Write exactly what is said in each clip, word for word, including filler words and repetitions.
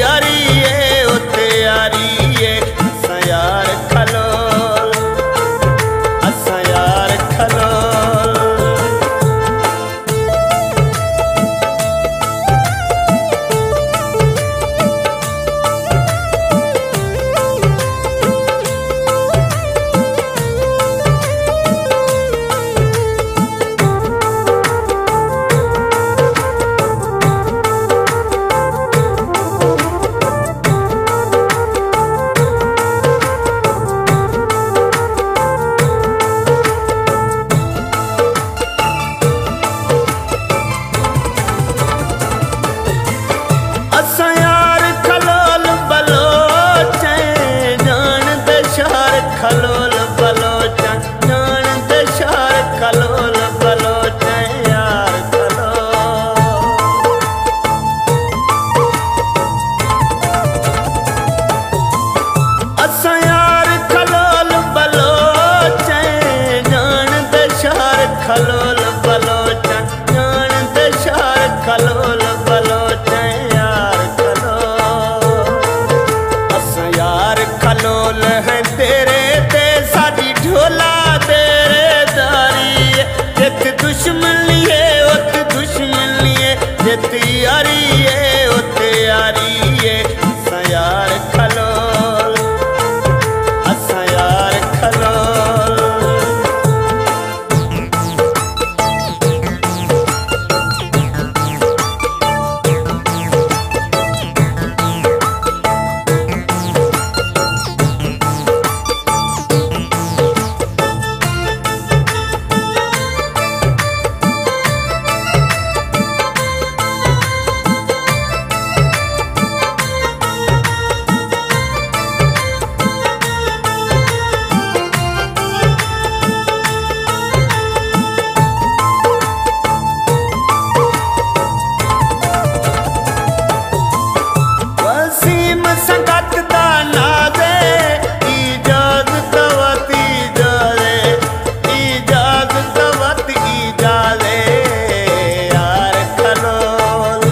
यारी उते यारी असां यार खलोल असां यार खलोल। खलोल बलोच जान दे शहर खलोल बलोच यार खलोल। असां यार खलोल बलोच जान दे शहर खलोल बलोच जान दे शहर खलोल बलोच यार खलोल। असां यार खलोल हैं तेरे ढोला तेरे दारी जित दुश्मन लिए उत दुश्मन लिए जित यारी उत यारी असां यार खलोल असां यार खलोल। संगत दा नाज़े इजाज़त वत इजाज़े इजाज़त वत इजाज़े यार खलोल।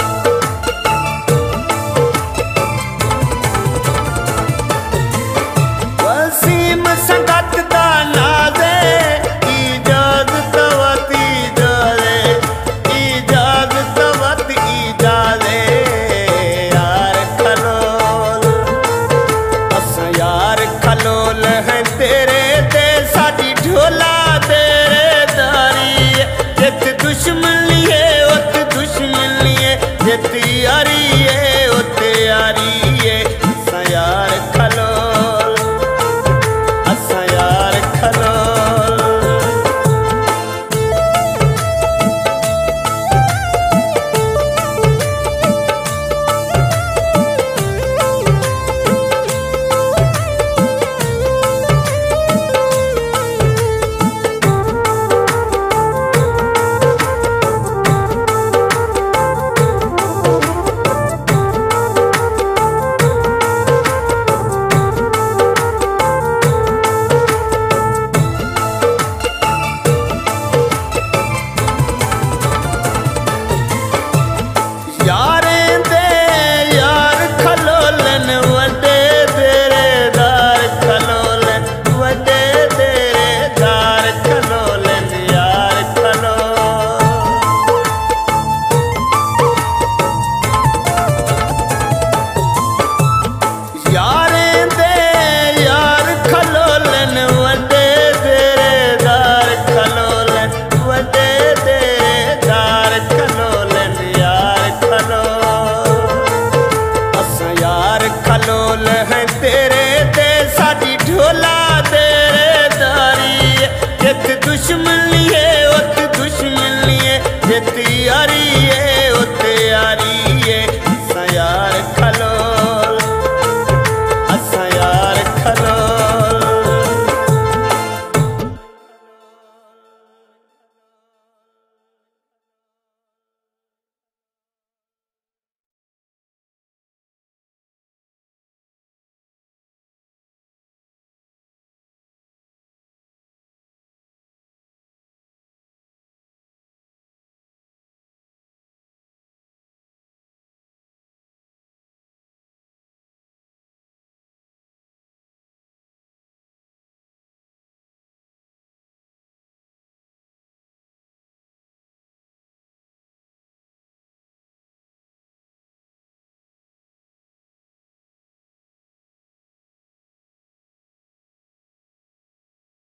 वसीम संगत दा नाज़े इजाज़त वत इजाज़े इजाज़त वत इजाज़े खलोल हैं तेरे ते साडी ढोला तेरे दारी जित दुश्मन लिए उत दुश्मन लिए जित यारी उत यारी असां यार खलोल असां यार खलोल। यारें दे यार खलोलन वडे तेरे दार खलोलन वडे तेरे दार खलोलन यार खलोल। यारें दे यार खलोलन वडे तेरे दार खलोलन वडे तेरे दार खलोलन यार खलोल। असां यार खलोल हैं तेरे